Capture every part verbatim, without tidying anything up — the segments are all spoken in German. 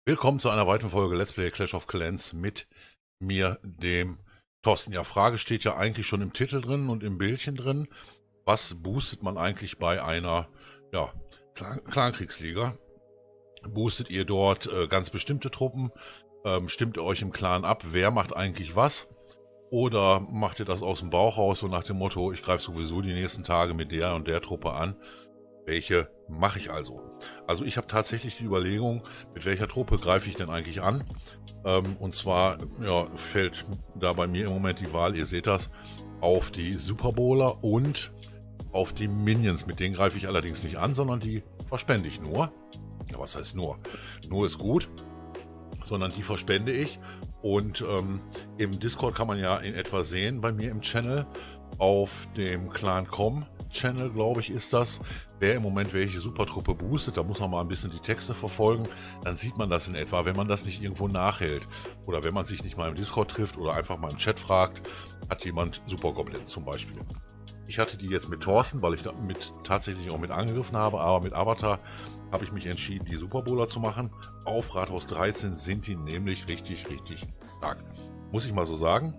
Willkommen zu einer weiteren Folge Let's Play Clash of Clans mit mir, dem Thorsten. Ja, Frage steht ja eigentlich schon im Titel drin und im Bildchen drin. Was boostet man eigentlich bei einer ja, Clan Clankriegsliga? Boostet ihr dort äh, ganz bestimmte Truppen? Ähm, stimmt ihr euch im Clan ab? Wer macht eigentlich was? Oder macht ihr das aus dem Bauch raus, so nach dem Motto, ich greife sowieso die nächsten Tage mit der und der Truppe an? Welche mache ich also? Also ich habe tatsächlich die Überlegung, mit welcher Truppe greife ich denn eigentlich an? Ähm, und zwar ja, fällt da bei mir im Moment die Wahl, ihr seht das, auf die Super Bowler und auf die Minions. Mit denen greife ich allerdings nicht an, sondern die verspende ich nur. Ja, was heißt nur? Nur ist gut, sondern die verspende ich. Und ähm, im Discord kann man ja in etwa sehen, bei mir im Channel, auf dem Clan Punkt com Channel, glaube ich, ist das, wer im Moment welche Supertruppe boostet. Da muss man mal ein bisschen die Texte verfolgen. Dann sieht man das in etwa, wenn man das nicht irgendwo nachhält. Oder wenn man sich nicht mal im Discord trifft oder einfach mal im Chat fragt, hat jemand Super Goblin zum Beispiel. Ich hatte die jetzt mit Thorsten, weil ich damit tatsächlich auch mit angegriffen habe, aber mit Avatar habe ich mich entschieden, die Super Bowler zu machen. Auf Rathaus dreizehn sind die nämlich richtig, richtig stark. Muss ich mal so sagen.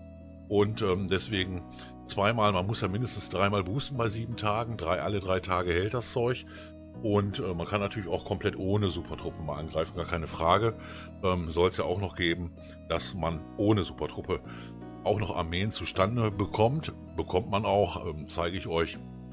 Und ähm, deswegen zweimal, man muss ja mindestens dreimal boosten bei sieben Tagen. Drei, alle drei Tage hält das Zeug. Und äh, man kann natürlich auch komplett ohne Supertruppen mal angreifen, gar keine Frage. Ähm, soll es ja auch noch geben, dass man ohne Supertruppe auch noch Armeen zustande bekommt. Bekommt man auch, ähm, zeige ich euch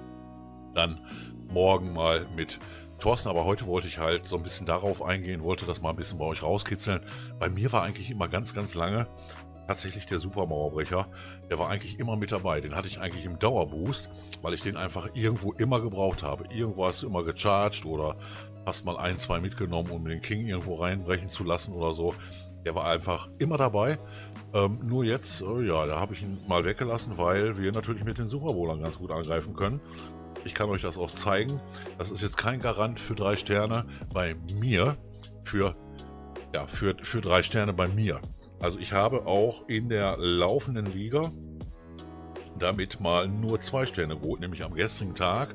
dann morgen mal mit Thorsten. Aber heute wollte ich halt so ein bisschen darauf eingehen, wollte das mal ein bisschen bei euch rauskitzeln. Bei mir war eigentlich immer ganz, ganz lange tatsächlich der Supermauerbrecher, der war eigentlich immer mit dabei. Den hatte ich eigentlich im Dauerboost, weil ich den einfach irgendwo immer gebraucht habe. Irgendwo hast du immer gecharged oder hast mal ein, zwei mitgenommen, um den King irgendwo reinbrechen zu lassen oder so. Der war einfach immer dabei. Ähm, nur jetzt, äh, ja, da habe ich ihn mal weggelassen, weil wir natürlich mit den Superbowlern ganz gut angreifen können. Ich kann euch das auch zeigen. Das ist jetzt kein Garant für drei Sterne bei mir. Für, ja, für, für drei Sterne bei mir. Also ich habe auch in der laufenden Liga damit mal nur zwei Sterne geholt, nämlich am gestrigen Tag.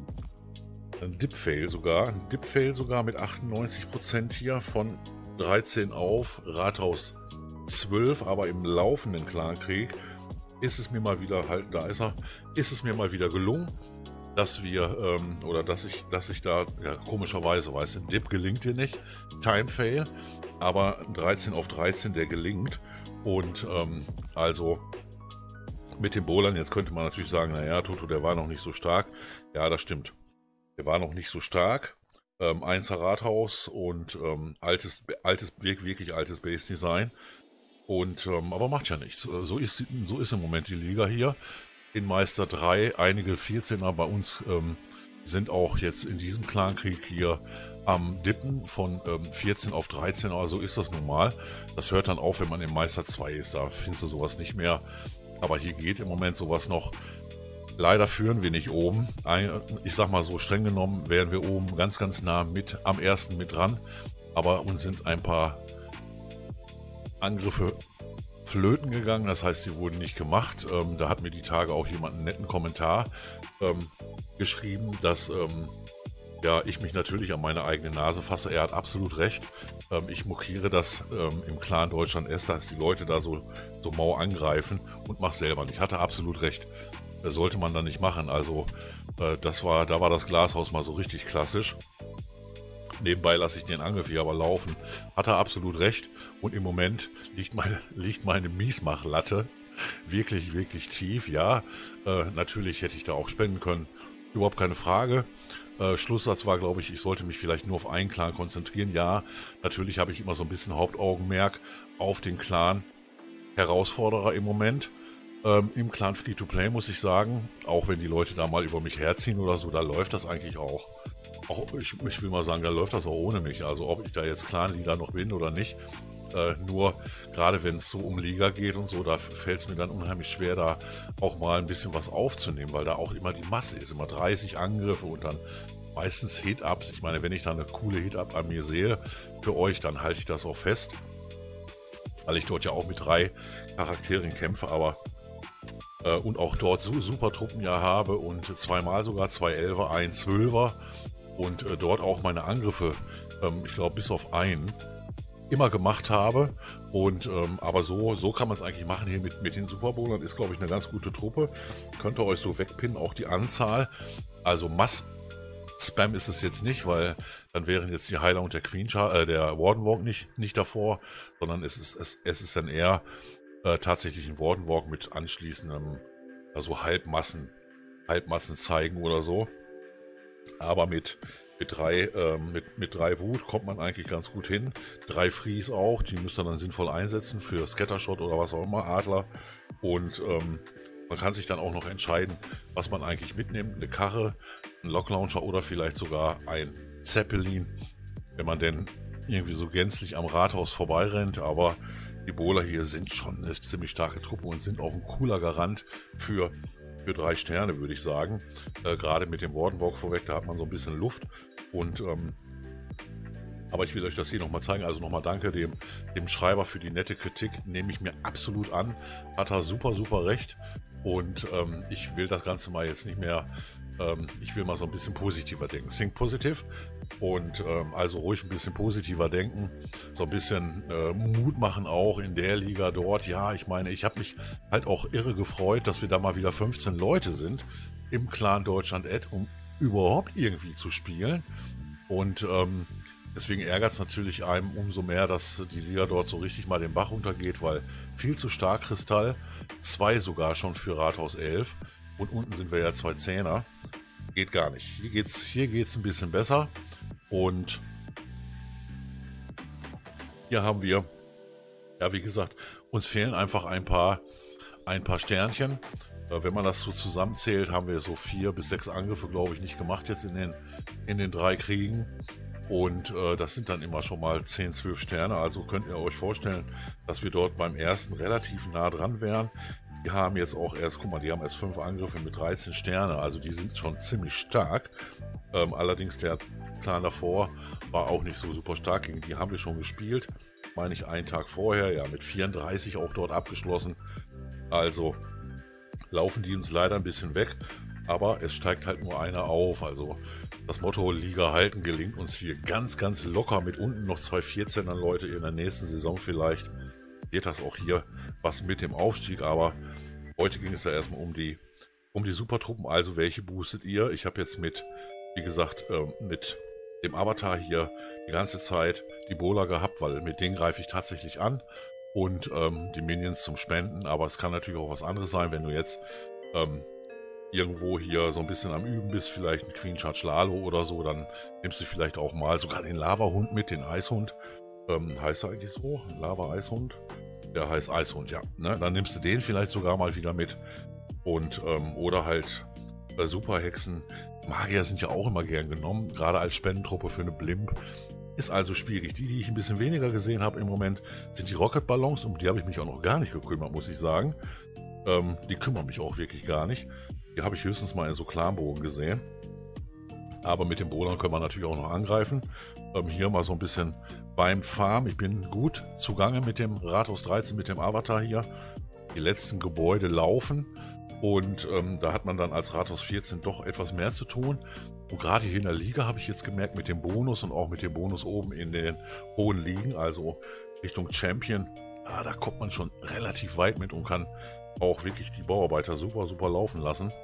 Ein Dip-Fail sogar, ein Dip-Fail sogar mit achtundneunzig Prozent hier von dreizehn auf Rathaus zwölf, aber im laufenden Clankrieg ist es mir mal wieder, halt, da ist er, ist es mir mal wieder gelungen, dass wir, ähm, oder dass ich, dass ich da, ja, komischerweise, weißt du, Dip gelingt dir nicht, Time Fail, aber dreizehn auf dreizehn, der gelingt. Und ähm, also mit den Bowlern, jetzt könnte man natürlich sagen, naja, Toto, der war noch nicht so stark. Ja, das stimmt. Der war noch nicht so stark. Ähm, Einser Rathaus und ähm, altes, altes, wirklich altes Base-Design. Und, ähm, aber macht ja nichts. So ist, so ist im Moment die Liga hier. In Meister drei, einige vierzehner bei uns ähm, sind auch jetzt in diesem Clankrieg hier am Dippen von ähm, vierzehn auf dreizehn, aber so ist das nun mal. Das hört dann auf, wenn man im Meister zwei ist, da findest du sowas nicht mehr. Aber hier geht im Moment sowas noch. Leider führen wir nicht oben. Ich sag mal so, streng genommen wären wir oben ganz, ganz nah mit am ersten mit dran. Aber uns sind ein paar Angriffe flöten gegangen, das heißt, sie wurden nicht gemacht. Ähm, da hat mir die Tage auch jemand einen netten Kommentar ähm, geschrieben, dass ähm, ja, ich mich natürlich an meine eigene Nase fasse. Er hat absolut recht. Ähm, ich mokiere das ähm, im Clan Deutschland erst, dass die Leute da so, so mau angreifen und mach selber nicht. Ich hatte absolut recht. Das sollte man dann nicht machen. Also äh, das war, da war das Glashaus mal so richtig klassisch. Nebenbei lasse ich den Angriff hier aber laufen. Hat er absolut recht. Und im Moment liegt meine, liegt meine Miesmachlatte wirklich, wirklich tief. Ja, äh, natürlich hätte ich da auch spenden können. Überhaupt keine Frage. Äh, Schlusssatz war, glaube ich, ich sollte mich vielleicht nur auf einen Clan konzentrieren. Ja, natürlich habe ich immer so ein bisschen Hauptaugenmerk auf den Clan Herausforderer im Moment. Ähm, Im Clan Free-to-Play muss ich sagen, auch wenn die Leute da mal über mich herziehen oder so, da läuft das eigentlich auch. Auch ich, ich will mal sagen, da läuft das auch ohne mich. Also ob ich da jetzt Clan-Leader noch bin oder nicht. Äh, nur gerade wenn es so um Liga geht und so, da fällt es mir dann unheimlich schwer, da auch mal ein bisschen was aufzunehmen, weil da auch immer die Masse ist. Immer dreißig Angriffe und dann meistens Hit-Ups. Ich meine, wenn ich da eine coole Hit-Up an mir sehe, für euch, dann halte ich das auch fest. Weil ich dort ja auch mit drei Charakteren kämpfe, aber äh, und auch dort so super Truppen ja habe und zweimal sogar zwei Elfer, ein Zwölfer. Und äh, dort auch meine Angriffe, ähm, ich glaube bis auf einen, immer gemacht habe. Und ähm, aber so, so kann man es eigentlich machen hier mit, mit den Super Bowlern. Ist, glaube ich, eine ganz gute Truppe. Könnt ihr euch so wegpinnen, auch die Anzahl. Also Mass Spam ist es jetzt nicht, weil dann wären jetzt die Heiler und der Queen Char äh, der Warden Walk nicht, nicht davor, sondern es ist, es, es ist dann eher äh, tatsächlich ein Warden Walk mit anschließendem, also Halbmassen, Halbmassen zeigen oder so. Aber mit, mit drei, ähm, mit, mit drei Wut kommt man eigentlich ganz gut hin. Drei Freeze auch, die müsst ihr dann sinnvoll einsetzen für Scattershot oder was auch immer, Adler. Und ähm, man kann sich dann auch noch entscheiden, was man eigentlich mitnimmt. Eine Karre, ein Locklauncher oder vielleicht sogar ein Zeppelin, wenn man denn irgendwie so gänzlich am Rathaus vorbeirennt. Aber die Bowler hier sind schon eine ziemlich starke Truppe und sind auch ein cooler Garant für, für drei Sterne, würde ich sagen. Äh, gerade mit dem Warden Walk vorweg, da hat man so ein bisschen Luft. Und ähm, aber ich will euch das hier nochmal zeigen. Also nochmal danke dem, dem Schreiber für die nette Kritik. Nehme ich mir absolut an. Hat er super, super recht. Und ähm, ich will das Ganze mal jetzt nicht mehr, ähm, ich will mal so ein bisschen positiver denken. Think positive. Und ähm, also ruhig ein bisschen positiver denken. So ein bisschen äh, Mut machen auch in der Liga dort. Ja, ich meine, ich habe mich halt auch irre gefreut, dass wir da mal wieder fünfzehn Leute sind im Clan Deutschland Ad, um überhaupt irgendwie zu spielen. Und ähm, deswegen ärgert es natürlich einem umso mehr, dass die Liga dort so richtig mal den Bach runtergeht, weil viel zu stark Kristall, zwei sogar schon für Rathaus elf und unten sind wir ja zwei Zehner. Geht gar nicht. Hier geht's, hier geht's ein bisschen besser und hier haben wir, ja wie gesagt, uns fehlen einfach ein paar, ein paar Sternchen. Äh, wenn man das so zusammenzählt, haben wir so vier bis sechs Angriffe, glaube ich, nicht gemacht jetzt in den, in den drei Kriegen. Und äh, das sind dann immer schon mal zehn, zwölf Sterne. Also könnt ihr euch vorstellen, dass wir dort beim ersten relativ nah dran wären. Die haben jetzt auch erst, guck mal, die haben erst fünf Angriffe mit dreizehn Sterne. Also die sind schon ziemlich stark. Ähm, allerdings der Clan davor war auch nicht so super stark. Gegen die haben wir schon gespielt. Meine ich einen Tag vorher, ja mit vierunddreißig auch dort abgeschlossen. Also laufen die uns leider ein bisschen weg. Aber es steigt halt nur einer auf. Also das Motto Liga halten gelingt uns hier ganz, ganz locker mit unten noch zwei vierzehner Leute in der nächsten Saison vielleicht. Geht das auch hier was mit dem Aufstieg, aber heute ging es ja erstmal um die, um die Supertruppen. Also welche boostet ihr? Ich habe jetzt mit, wie gesagt, ähm, mit dem Avatar hier die ganze Zeit die Bowler gehabt, weil mit denen greife ich tatsächlich an und ähm, die Minions zum Spenden. Aber es kann natürlich auch was anderes sein, wenn du jetzt ähm, irgendwo hier so ein bisschen am Üben bist, vielleicht ein Queen Charge Lalo oder so, dann nimmst du vielleicht auch mal sogar den Lava-Hund mit, den Eishund. Ähm, heißt er eigentlich so? Lava-Eishund? Der heißt Eishund, ja. Ne? Dann nimmst du den vielleicht sogar mal wieder mit. Und, ähm, oder halt äh, Superhexen. Magier sind ja auch immer gern genommen, gerade als Spendentruppe für eine Blimp. Ist also schwierig. Die, die ich ein bisschen weniger gesehen habe im Moment, sind die Rocket-Ballons. Um die habe ich mich auch noch gar nicht gekümmert, muss ich sagen. Ähm, die kümmern mich auch wirklich gar nicht. Die habe ich höchstens mal in so Clanbogen gesehen. Aber mit den Bowlern können wir natürlich auch noch angreifen. Ähm, hier mal so ein bisschen beim Farm. Ich bin gut zugange mit dem Rathaus dreizehn, mit dem Avatar hier. Die letzten Gebäude laufen. Und ähm, da hat man dann als Rathaus vierzehn doch etwas mehr zu tun. Und gerade hier in der Liga habe ich jetzt gemerkt, mit dem Bonus und auch mit dem Bonus oben in den hohen Ligen, also Richtung Champion, ah, da kommt man schon relativ weit mit und kann auch wirklich die Bauarbeiter super, super laufen lassen.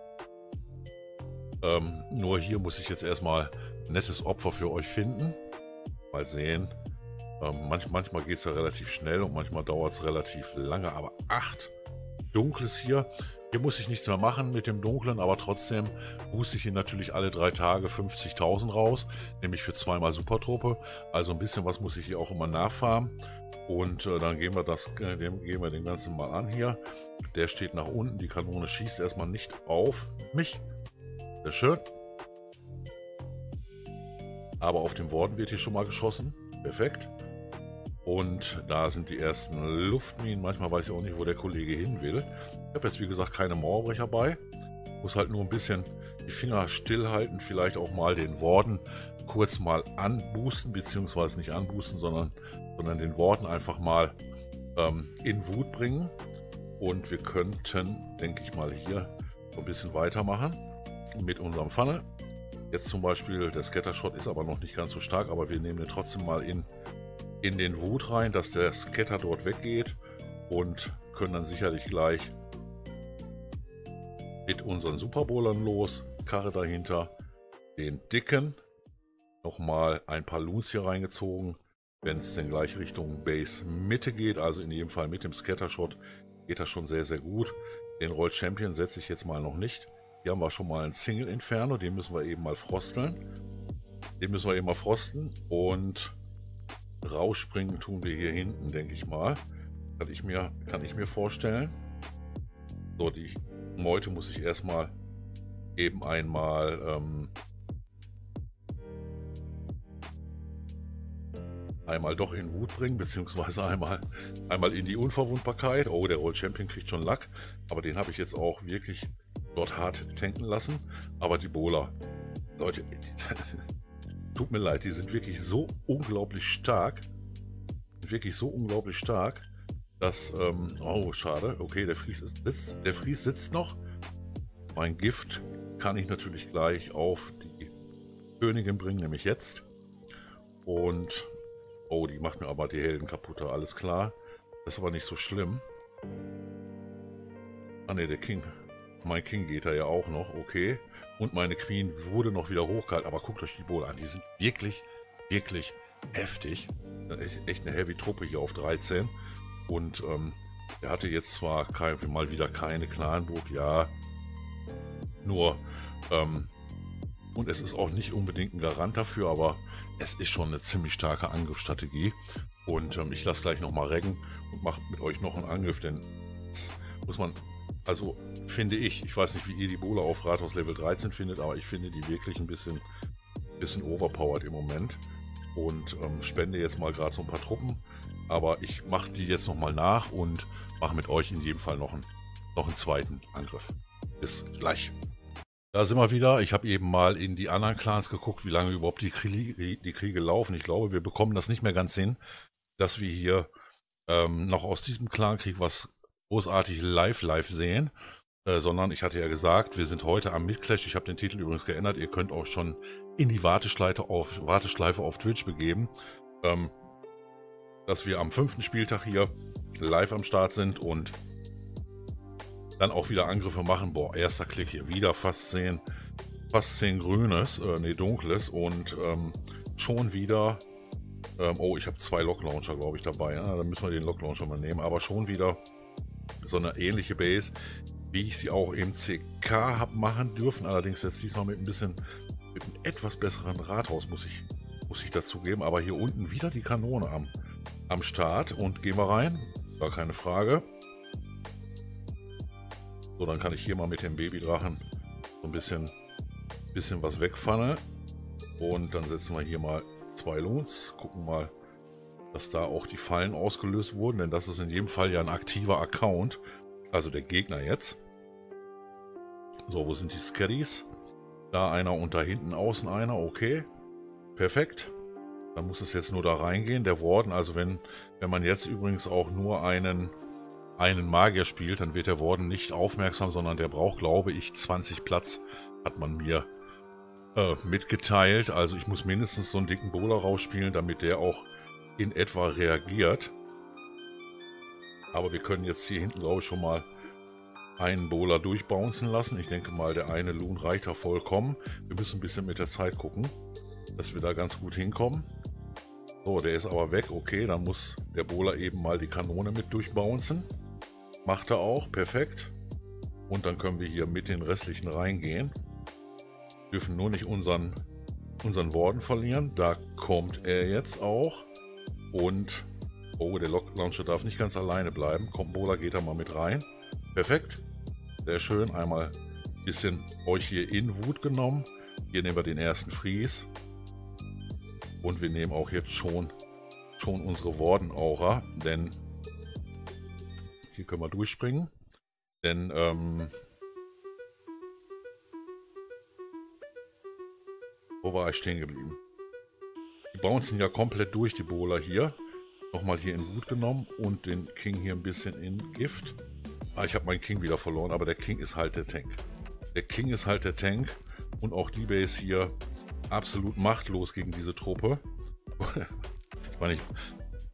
Ähm, nur hier muss ich jetzt erstmal ein nettes Opfer für euch finden. Mal sehen. Ähm, manch, manchmal geht es ja relativ schnell und manchmal dauert es relativ lange. Aber acht Dunkles hier. Hier muss ich nichts mehr machen mit dem Dunklen, aber trotzdem booste ich hier natürlich alle drei Tage fünfzigtausend raus. Nämlich für zweimal Supertruppe. Also ein bisschen was muss ich hier auch immer nachfarmen. Und äh, dann gehen wir, das, äh, gehen wir den ganzen mal an hier. Der steht nach unten. Die Kanone schießt erstmal nicht auf mich. Sehr schön. Aber auf dem Warden wird hier schon mal geschossen. Perfekt. Und da sind die ersten Luftminen. Manchmal weiß ich auch nicht, wo der Kollege hin will. Ich habe jetzt wie gesagt keine Mauerbrecher bei. Muss halt nur ein bisschen die Finger stillhalten. Vielleicht auch mal den Warden kurz mal anboosten. Beziehungsweise nicht anboosten, sondern, sondern den Warden einfach mal ähm, in Wut bringen. Und wir könnten, denke ich mal, hier so ein bisschen weitermachen mit unserem Funnel. Jetzt zum Beispiel, der Scattershot ist aber noch nicht ganz so stark, aber wir nehmen den trotzdem mal in, in den Wut rein, dass der Scatter dort weggeht und können dann sicherlich gleich mit unseren Super Bowlern los. Karre dahinter, den dicken, nochmal ein paar Loons hier reingezogen. Wenn es denn gleich Richtung Base Mitte geht, also in jedem Fall mit dem Scattershot, geht das schon sehr, sehr gut. Den Roll Champion setze ich jetzt mal noch nicht. Hier haben wir schon mal einen Single Inferno, den müssen wir eben mal frosteln. Den müssen wir eben mal frosten und rausspringen tun wir hier hinten, denke ich mal. Kann ich mir, kann ich mir vorstellen. So, die Meute muss ich erstmal eben einmal ähm, einmal doch in Wut bringen, beziehungsweise einmal, einmal in die Unverwundbarkeit. Oh, der Roll Champion kriegt schon Lack, aber den habe ich jetzt auch wirklich dort hart tanken lassen. Aber die Bowler, Leute, tut mir leid, die sind wirklich so unglaublich stark, wirklich so unglaublich stark, dass, ähm, oh, schade, okay, der Fries ist, sitzt, der Fries sitzt noch. Mein Gift kann ich natürlich gleich auf die Königin bringen, nämlich jetzt. Und, oh, die macht mir aber die Helden kaputt, alles klar. Das ist aber nicht so schlimm. Ah ne, der King, mein King geht da ja auch noch, okay. Und meine Queen wurde noch wieder hochgehalten, aber guckt euch die Bowler an, die sind wirklich, wirklich heftig. Echt eine heavy Truppe hier auf dreizehn. Und ähm, er hatte jetzt zwar kein, mal wieder keine Clanburg, ja, nur, ähm, und es ist auch nicht unbedingt ein Garant dafür, aber es ist schon eine ziemlich starke Angriffsstrategie. Und ähm, ich lasse gleich nochmal reggen und mache mit euch noch einen Angriff, denn das muss man, also finde ich, ich weiß nicht, wie ihr die Bowler auf Rathaus Level dreizehn findet, aber ich finde die wirklich ein bisschen, bisschen overpowered im Moment. Und ähm, spende jetzt mal gerade so ein paar Truppen. Aber ich mache die jetzt nochmal nach und mache mit euch in jedem Fall noch einen, noch einen zweiten Angriff. Bis gleich. Da sind wir wieder. Ich habe eben mal in die anderen Clans geguckt, wie lange überhaupt die Kriege, die Kriege laufen. Ich glaube, wir bekommen das nicht mehr ganz hin, dass wir hier ähm, noch aus diesem Clankrieg was großartig live live sehen. Äh, sondern ich hatte ja gesagt, wir sind heute am Midclash. Ich habe den Titel übrigens geändert. Ihr könnt auch schon in die Warteschleife auf, Warteschleife auf Twitch begeben. Ähm, dass wir am fünften Spieltag hier live am Start sind und dann auch wieder Angriffe machen. Boah, erster Klick hier wieder fast zehn, fast zehn grünes, äh, nee, dunkles und ähm, schon wieder, ähm, oh, ich habe zwei Lock-Launcher, glaube ich, dabei. Ja? Dann müssen wir den Lock-Launcher mal nehmen, aber schon wieder so eine ähnliche Base, wie ich sie auch im C K habe machen dürfen. Allerdings jetzt diesmal mit ein bisschen, mit einem etwas besseren Rathaus, muss ich, muss ich dazu geben. Aber hier unten wieder die Kanone am am Start und gehen wir rein, gar keine Frage. So, dann kann ich hier mal mit dem Babydrachen so ein bisschen, bisschen was wegfunneln und dann setzen wir hier mal zwei Loons, gucken mal, dass da auch die Fallen ausgelöst wurden, denn das ist in jedem Fall ja ein aktiver Account, also der Gegner jetzt. So, wo sind die Scaddies? Da einer und da hinten außen einer, okay, perfekt. Dann muss es jetzt nur da reingehen. Der Warden, also wenn, wenn man jetzt übrigens auch nur einen, einen Magier spielt, dann wird der Warden nicht aufmerksam, sondern der braucht, glaube ich, zwanzig Platz, hat man mir äh, mitgeteilt. Also ich muss mindestens so einen dicken Bowler rausspielen, damit der auch in etwa reagiert. Aber wir können jetzt hier hinten, glaube ich, schon mal einen Bowler durchbouncen lassen. Ich denke mal, der eine Loon reicht da vollkommen. Wir müssen ein bisschen mit der Zeit gucken, dass wir da ganz gut hinkommen. So, der ist aber weg. Okay, dann muss der Bowler eben mal die Kanone mit durchbouncen. Macht er auch. Perfekt. Und dann können wir hier mit den restlichen reingehen. Dürfen nur nicht unseren, unseren Warden verlieren. Da kommt er jetzt auch. Und, oh, der Lock Launcher darf nicht ganz alleine bleiben. Kommt Bowler, geht da mal mit rein. Perfekt. Sehr schön. Einmal ein bisschen euch hier in Wut genommen. Hier nehmen wir den ersten Freeze. Und wir nehmen auch jetzt schon, schon unsere Warden-Aura, denn hier können wir durchspringen. Denn, ähm, wo war ich stehen geblieben? Die bouncen ja komplett durch, die Bowler hier. Nochmal hier in Wut genommen und den King hier ein bisschen in Gift. Ah, ich habe meinen King wieder verloren, aber der King ist halt der Tank. Der King ist halt der Tank und auch die Base hier absolut machtlos gegen diese Truppe. Ich meine, ich,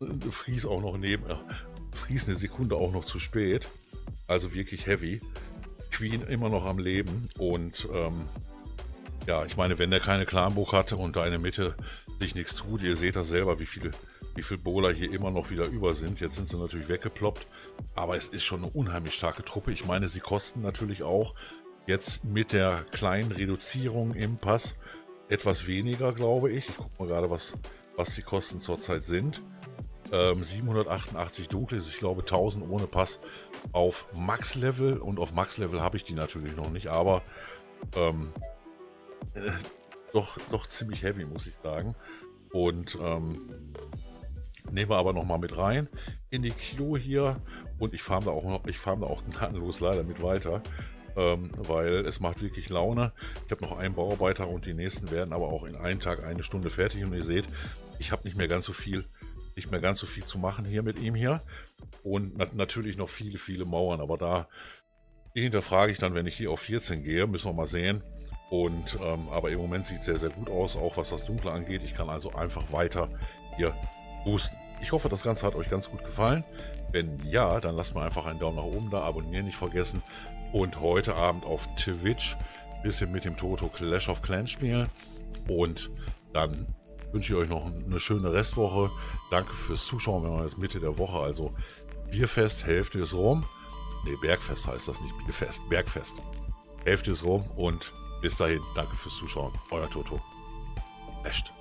äh, Fries auch noch neben, äh, Fries eine Sekunde auch noch zu spät. Also wirklich heavy. Queen immer noch am Leben und ähm, ja, ich meine, wenn der keine Clanburg hatte und da in der Mitte sich nichts tut, ihr seht das selber, wie viele wie viel Bowler hier immer noch wieder über sind. Jetzt sind sie natürlich weggeploppt, aber es ist schon eine unheimlich starke Truppe. Ich meine, sie kosten natürlich auch jetzt mit der kleinen Reduzierung im Pass etwas weniger, glaube ich. Ich gucke mal gerade, was, was die Kosten zurzeit sind. Ähm, siebenhundertachtundachtzig Dunkles, ich glaube tausend ohne Pass auf Max-Level, und auf Max-Level habe ich die natürlich noch nicht, aber ähm, äh, doch, doch ziemlich heavy, muss ich sagen. Und ähm, nehmen wir aber noch mal mit rein in die Queue hier, und ich fahre da auch noch, ich fahre da auch gnadenlos leider mit weiter, ähm, weil es macht wirklich Laune. Ich habe noch einen Bauarbeiter und die nächsten werden aber auch in einem Tag eine Stunde fertig, und ihr seht, ich habe nicht mehr ganz so viel nicht mehr ganz so viel zu machen hier mit ihm hier, und nat natürlich noch viele viele Mauern, aber da die hinterfrage ich dann, wenn ich hier auf vierzehn gehe. Müssen wir mal sehen. Und ähm, aber im Moment sieht es sehr sehr gut aus, auch was das Dunkle angeht. Ich kann also einfach weiter hier boosten. Ich hoffe, das Ganze hat euch ganz gut gefallen. Wenn ja, dann lasst mir einfach einen Daumen nach oben da, abonnieren nicht vergessen, und heute Abend auf Twitch ein bisschen mit dem Toto Clash of Clans spielen, und dann wünsche ich euch noch eine schöne Restwoche. Danke fürs Zuschauen. Wir haben jetzt Mitte der Woche, also Bierfest, Hälfte ist rum. Ne, Bergfest heißt das, nicht Bierfest, Bergfest. Hälfte ist rum, und bis dahin, danke fürs Zuschauen. Euer Toto. Echt.